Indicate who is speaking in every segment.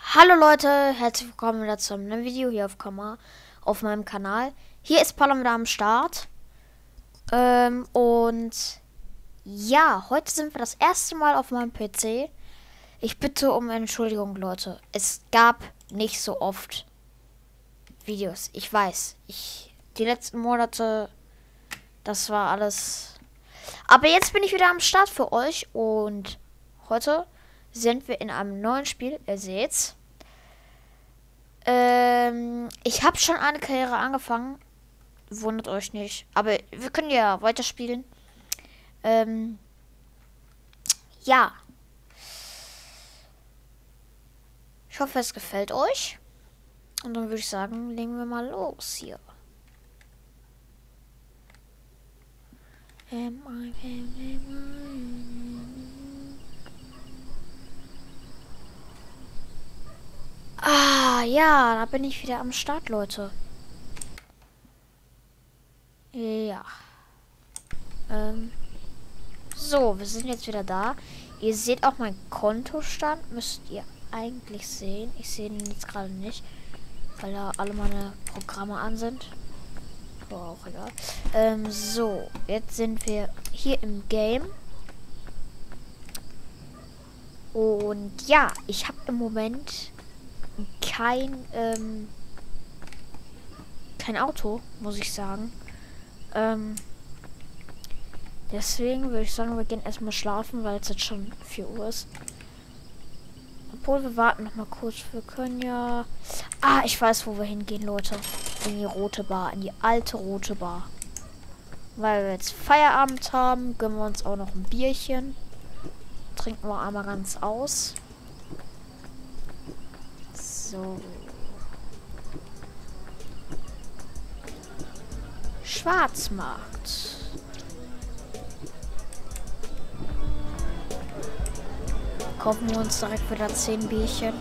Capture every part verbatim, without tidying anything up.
Speaker 1: Hallo Leute, herzlich willkommen wieder zu einem Video hier auf, Kama, auf meinem Kanal. Hier ist Paula wieder am Start. Ähm, und ja, heute sind wir das erste Mal auf meinem P C. Ich bitte um Entschuldigung, Leute. Es gab nicht so oft Videos. Ich weiß, ich die letzten Monate, das war alles. Aber jetzt bin ich wieder am Start für euch und heute sind wir in einem neuen Spiel. Ihr seht's. Ähm, ich habe schon eine Karriere angefangen. Wundert euch nicht. Aber wir können ja weiterspielen. Ähm, ja. Ich hoffe, es gefällt euch. Und dann würde ich sagen, legen wir mal los hier. Ähm, Ah, ja, da bin ich wieder am Start, Leute. Ja. Ähm. So, wir sind jetzt wieder da. Ihr seht auch meinen Kontostand. Müsst ihr eigentlich sehen. Ich sehe ihn jetzt gerade nicht, weil da alle meine Programme an sind. Aber auch egal. Ähm, so, jetzt sind wir hier im Game. Und ja, ich habe im Moment kein, ähm, kein Auto, muss ich sagen. Ähm, deswegen würde ich sagen, wir gehen erstmal schlafen, weil es jetzt schon vier Uhr ist. Obwohl, wir warten noch mal kurz. Wir können ja... Ah, ich weiß, wo wir hingehen, Leute. In die rote Bar. In die alte rote Bar. Weil wir jetzt Feierabend haben, gönnen wir uns auch noch ein Bierchen. Trinken wir einmal ganz aus. So. Schwarzmarkt. Kaufen wir uns direkt wieder zehn Bierchen.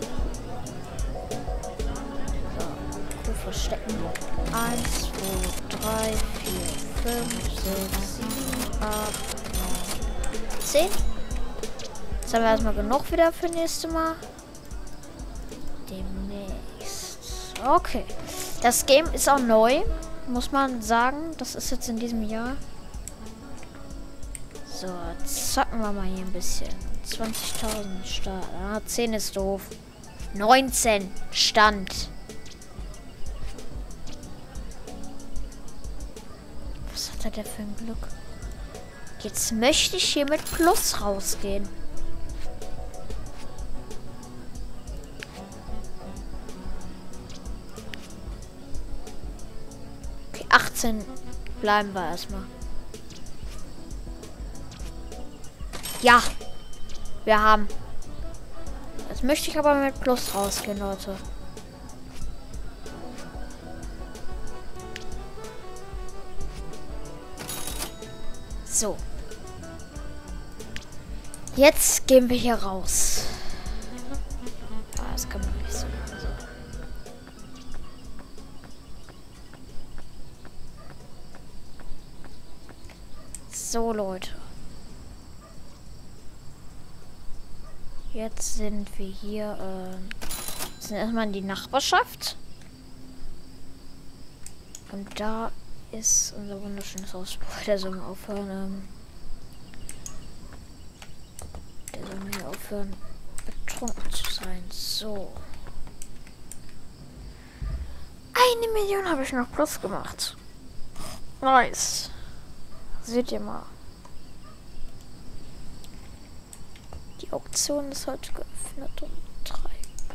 Speaker 1: So, Kuh verstecken. eins, zwei, drei, vier, fünf, sechs, sieben, acht, neun, zehn. Jetzt haben wir erstmal genug wieder für nächstes Mal. Demnächst. Okay. Das Game ist auch neu, muss man sagen. Das ist jetzt in diesem Jahr. So, zocken wir mal hier ein bisschen. zwanzigtausend Start. Ah, zehn ist doof. neunzehn Stand. Was hat er denn für ein Glück? Jetzt möchte ich hier mit Plus rausgehen. Okay, achtzehn bleiben wir erstmal. Ja. Wir haben. Jetzt möchte ich aber mit Plus rausgehen, Leute. So. Jetzt gehen wir hier raus. Ah, das kann man nicht so. Also. So, Leute. Jetzt sind wir hier, äh, sind erstmal in die Nachbarschaft. Und da ist unser wunderschönes Haus. Der soll mal aufhören, ähm, der soll mir aufhören, betrunken zu sein. So. Eine Million habe ich noch plus gemacht. Nice. Seht ihr mal. Die Auktion ist heute geöffnet um drei.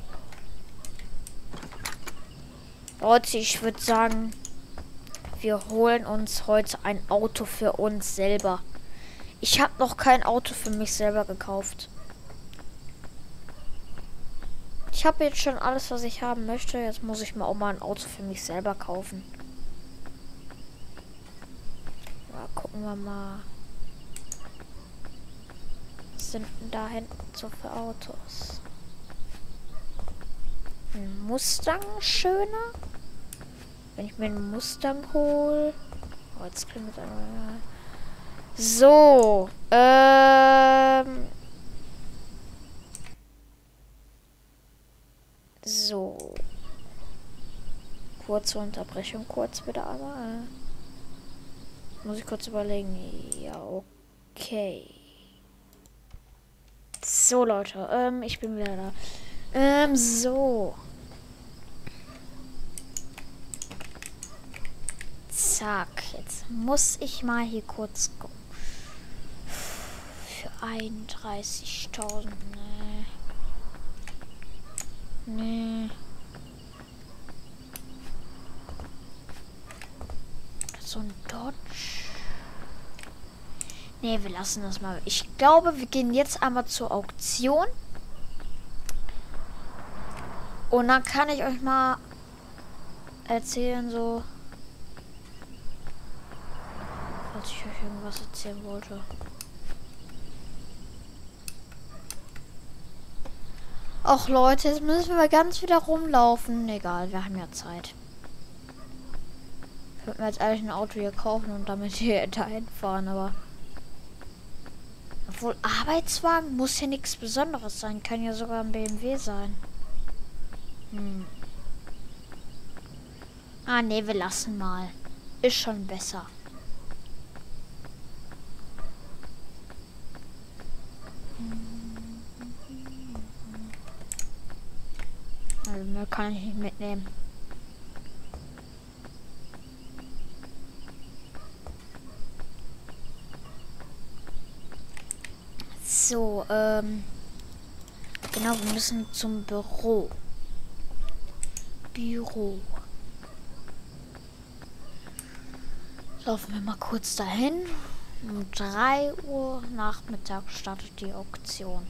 Speaker 1: Leute, ich würde sagen, wir holen uns heute ein Auto für uns selber. Ich habe noch kein Auto für mich selber gekauft. Ich habe jetzt schon alles, was ich haben möchte. Jetzt muss ich mir auch mal ein Auto für mich selber kaufen. Ja, gucken wir mal. Was sind denn da hinten so für Autos? Ein Mustang, schöner. Wenn ich mir einen Mustang hole. Oh, jetzt kriegen wir da. So. Ähm. So. Kurze Unterbrechung, kurz bitte einmal. Muss ich kurz überlegen. Ja, okay. So, Leute, ähm, ich bin wieder da. Ähm, so. Zack, jetzt muss ich mal hier kurz gucken. Für einunddreißigtausend, ne. Nee. So ein Dodge. Nee, wir lassen das mal. Ich glaube, wir gehen jetzt einmal zur Auktion. Und dann kann ich euch mal erzählen, so. Falls ich euch irgendwas erzählen wollte. Ach Leute, jetzt müssen wir ganz wieder rumlaufen. Egal, wir haben ja Zeit. Ich würde mir jetzt eigentlich ein Auto hier kaufen und damit hier dahin fahren, aber... Obwohl, Arbeitswagen muss ja nichts Besonderes sein. Kann ja sogar ein B M W sein. Hm. Ah, nee, wir lassen mal. Ist schon besser. Also, mehr kann ich nicht mitnehmen. So, ähm... Genau, wir müssen zum Büro. Büro. Laufen wir mal kurz dahin. Um drei Uhr Nachmittag startet die Auktion.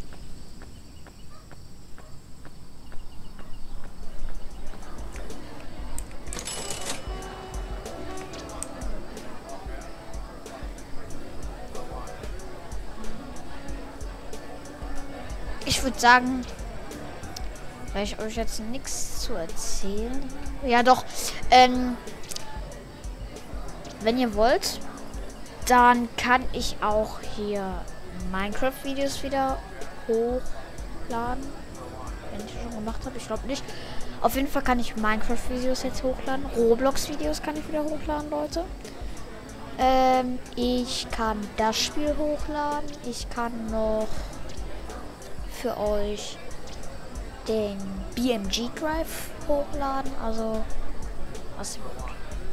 Speaker 1: Ich würde sagen, weil ich euch jetzt nichts zu erzählen. Ja doch, ähm, wenn ihr wollt, dann kann ich auch hier Minecraft-Videos wieder hochladen. Wenn ich das schon gemacht habe, ich glaube nicht. Auf jeden Fall kann ich Minecraft-Videos jetzt hochladen. Roblox-Videos kann ich wieder hochladen, Leute. Ähm, ich kann das Spiel hochladen. Ich kann noch für euch den B M G Drive hochladen. Also, was ihr wollt.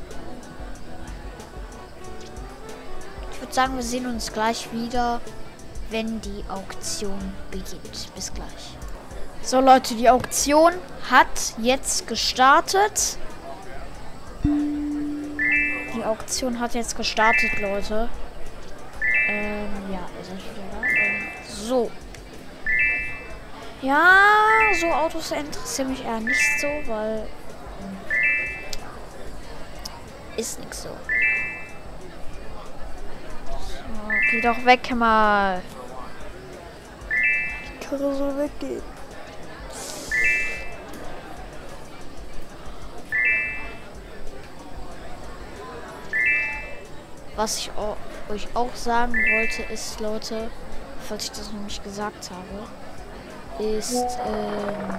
Speaker 1: Ich würde sagen, wir sehen uns gleich wieder, wenn die Auktion beginnt. Bis gleich. So Leute, die Auktion hat jetzt gestartet. Die Auktion hat jetzt gestartet, Leute. Ähm, ja, ihr seid wieder da. Ähm, so. Ja, so Autos interessieren mich eher nicht so, weil... Hm, ist nix so. So, geh doch weg mal. Die Karre soll weggehen. Was ich auch, euch auch sagen wollte, ist, Leute, falls ich das noch nicht gesagt habe, ist, ähm,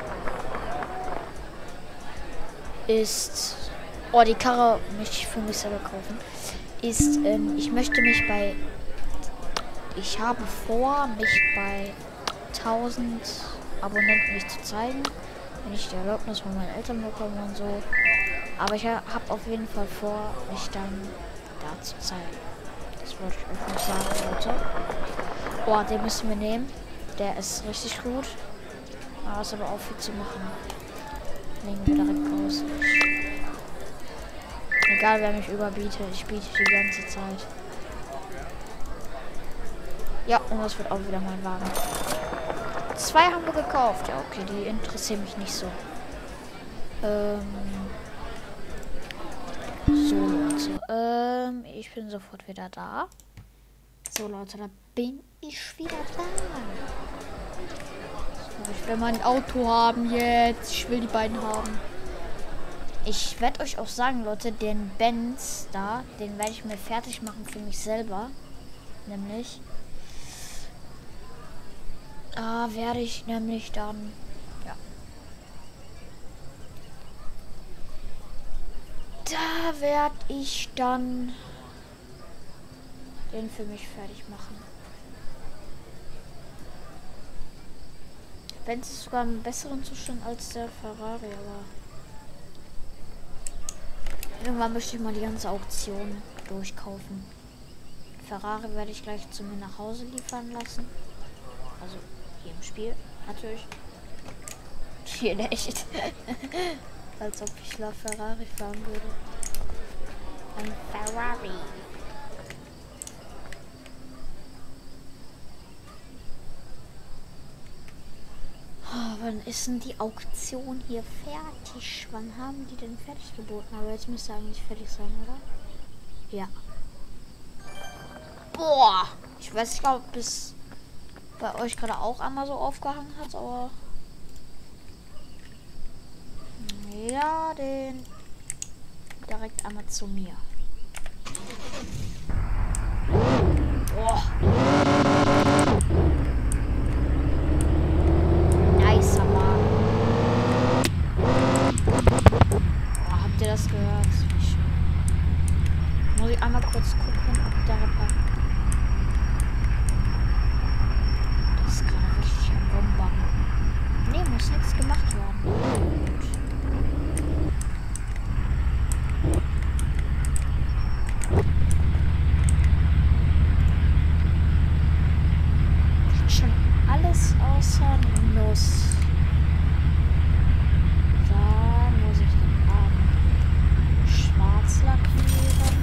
Speaker 1: ist, oh, die Karre möchte ich für mich selber kaufen, ist, ähm, ich möchte mich bei, ich habe vor, mich bei tausend Abonnenten nicht zu zeigen, wenn ich die Erlaubnis von meinen Eltern bekomme und so, aber ich habe auf jeden Fall vor, mich dann da zu zeigen. Das wollte ich euch noch sagen, Leute. Boah, den müssen wir nehmen. Der ist richtig gut. Aber ist aber auch viel zu machen. Legen wir direkt raus. Egal wer mich überbietet, ich biete die ganze Zeit. Ja, und das wird auch wieder mein Wagen. Zwei haben wir gekauft. Ja, okay, die interessieren mich nicht so. Ähm... So, Leute. Ähm, ich bin sofort wieder da. So, Leute, da bin ich wieder da. So, ich will mein Auto haben jetzt. Ich will die beiden haben. Ich werde euch auch sagen, Leute, den Benz da, den werde ich mir fertig machen für mich selber. Nämlich. Da werde ich nämlich dann, ja, Da werde ich dann den für mich fertig machen. Wenn es sogar einen besseren Zustand als der Ferrari, aber irgendwann möchte ich mal die ganze Auktion durchkaufen. Ferrari werde ich gleich zu mir nach Hause liefern lassen. Also hier im Spiel natürlich. Hier in echt. Als ob ich La Ferrari fahren würde. Ein Ferrari. Oh, wann ist denn die Auktion hier fertig? Wann haben die denn fertig geboten? Aber jetzt müsste eigentlich fertig sein, oder? Ja. Boah! Ich weiß nicht, ob es bei euch gerade auch einmal so aufgehangen hat, aber... Ja, den direkt einmal zu mir. Boah. Nice, Mann. Boah, habt ihr das gehört? Wie schön. Muss ich einmal kurz gucken, ob der Repar... Das ist gerade richtig ein Bomber. Nee, muss nichts gemacht werden. Gut. Schon alles außer Nuss. Da muss ich den Rahmen schwarz lackieren.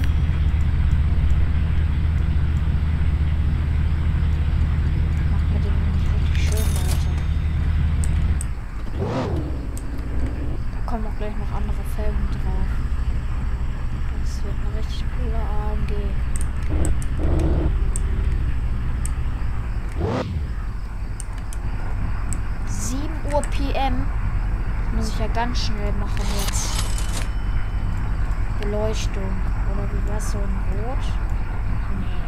Speaker 1: Macht mir den nicht richtig schön, Leute. Da kommen auch gleich noch andere Felgen drauf. Das wird eine richtig coole A M G. sieben Uhr P M. Das muss ich ja ganz schnell machen jetzt. Beleuchtung. Oder wie wär's, so ein Rot? Nee.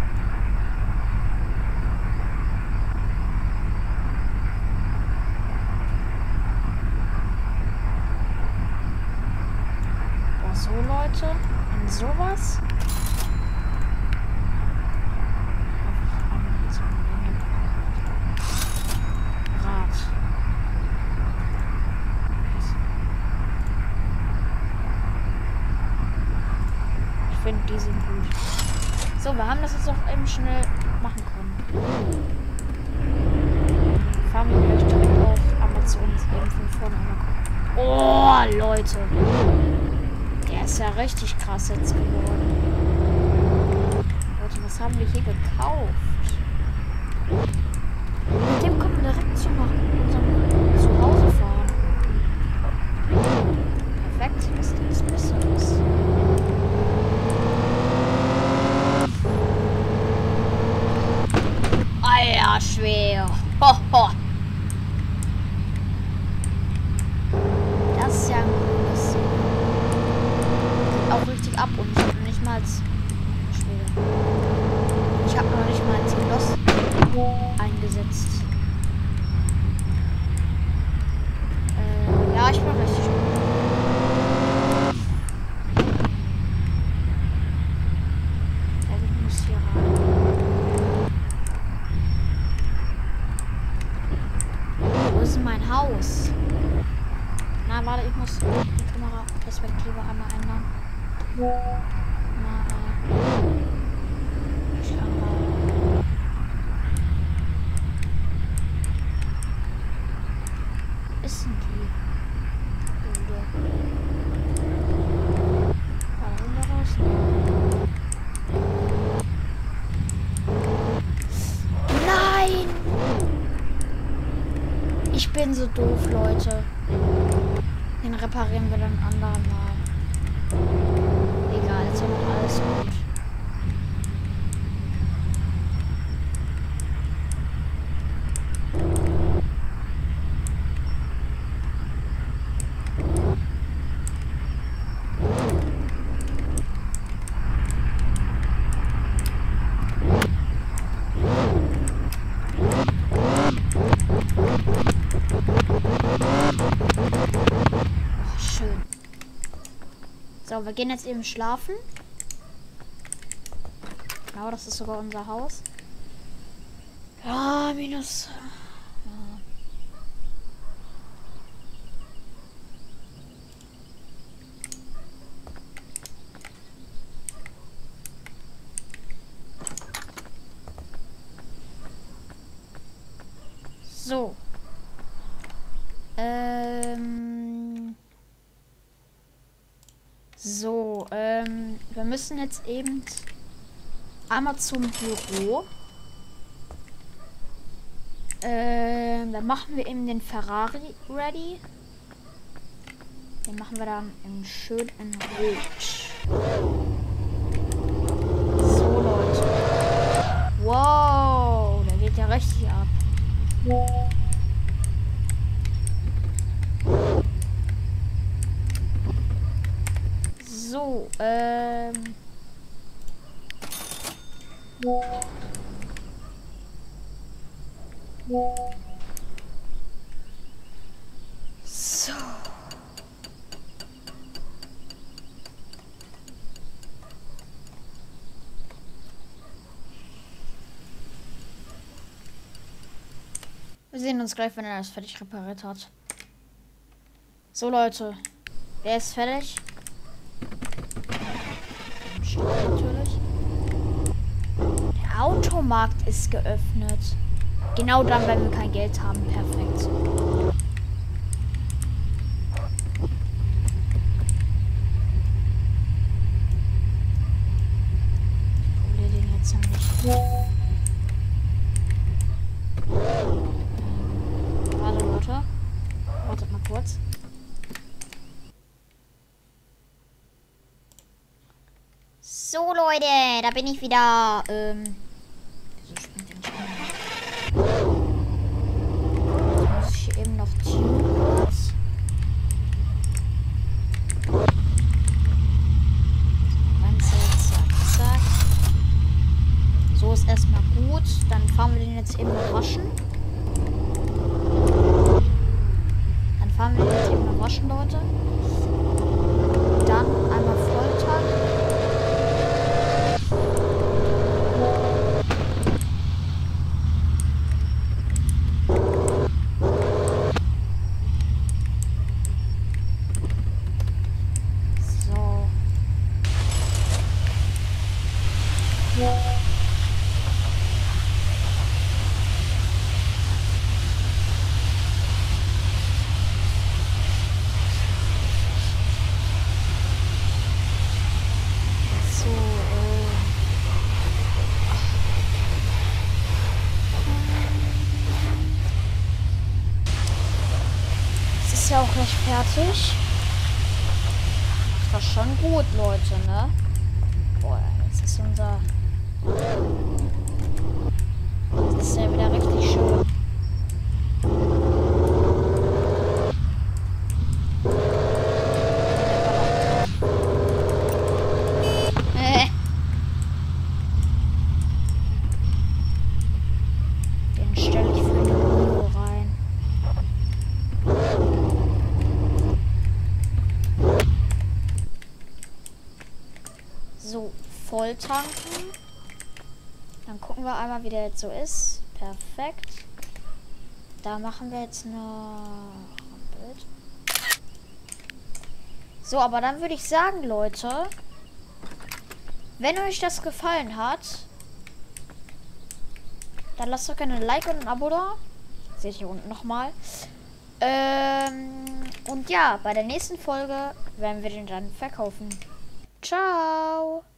Speaker 1: Boah, so Leute. Und sowas. Die sind gut. So, wir haben das jetzt auch eben schnell machen können. Fahren wir gleich direkt auf Amazon eben von vorne angucken. Oh, Leute. Der ist ja richtig krass jetzt geworden. Leute, was haben wir hier gekauft? Mit dem kommen wir direkt zu unserem Zuhause fahren. Perfekt, was ist das Besseres? Ja, schwer. Ho, ho. Das ist ja ein cooles. Geht auch richtig ab und ich habe noch nicht mal als schwer. Ich habe noch nicht mal als Los eingesetzt. Äh, ja, ich bin richtig gut. Ich muss hier rein. Mein Haus. Na, warte, ich muss die Kameraperspektive einmal ändern. Na, äh. Ich kann mal. Ist denn die? Warum da raus? Nein! Ich bin so doof, Leute. Den reparieren wir dann ein andermal. Egal, jetzt wird alles gut. So, So, wir gehen jetzt eben schlafen. Genau, das ist sogar unser Haus. Ja, minus. Ja. So. Ähm. So, ähm, wir müssen jetzt eben einmal zum Büro. Ähm, dann machen wir eben den Ferrari ready. Den machen wir dann im schön in Rot. So, Leute. Wow, der geht ja richtig ab. So, ähm. So. Wir sehen uns gleich, wenn er das fertig repariert hat. So, Leute. Der ist fertig. Natürlich. Der Automarkt ist geöffnet. Genau dann, wenn wir kein Geld haben. Perfekt. Ich probiere den jetzt nicht. Warte, Leute. Wartet mal kurz. So, Leute, da bin ich wieder. Ähm. Wieso springt der nicht an? Jetzt muss ich eben noch tun kurz. Ganze, zack, zack. So ist erstmal gut. Dann fahren wir den jetzt eben noch waschen. Dann fahren wir den jetzt eben noch waschen, Leute. Dann einmal Volltank. Ist ja auch gleich fertig. Macht das schon gut, Leute, ne? Boah, jetzt ist unser... Jetzt ist ja wieder richtig schön. Äh. Den stelle ich für den Video rein. So, voll tanken. Dann gucken wir einmal, wie der jetzt so ist. Perfekt. Da machen wir jetzt noch ein Bild. So, aber dann würde ich sagen, Leute, wenn euch das gefallen hat, dann lasst doch gerne ein Like und ein Abo da. Seht ihr hier unten nochmal. Ähm, und ja, bei der nächsten Folge werden wir den dann verkaufen. Ciao!